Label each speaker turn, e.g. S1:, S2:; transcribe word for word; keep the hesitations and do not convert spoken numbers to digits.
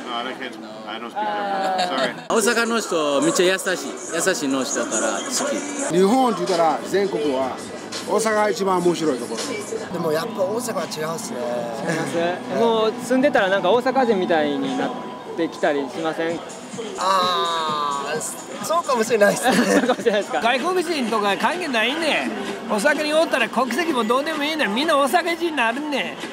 S1: 大阪の人めっちゃ優しい優しいの人だから好き。
S2: 日本って言ったら全国は大阪が一番面白いところ。
S3: でもやっぱ大阪は違うっすね。
S4: 違います。もう住んでたらなんか大阪人みたいになってきたりしません？
S3: ああ、そうかもしれないですね。
S4: そうかもしれないですか。
S5: 外国人とか関係ないね。お酒におったら国籍もどうでもいいね。みんなお酒人になるね。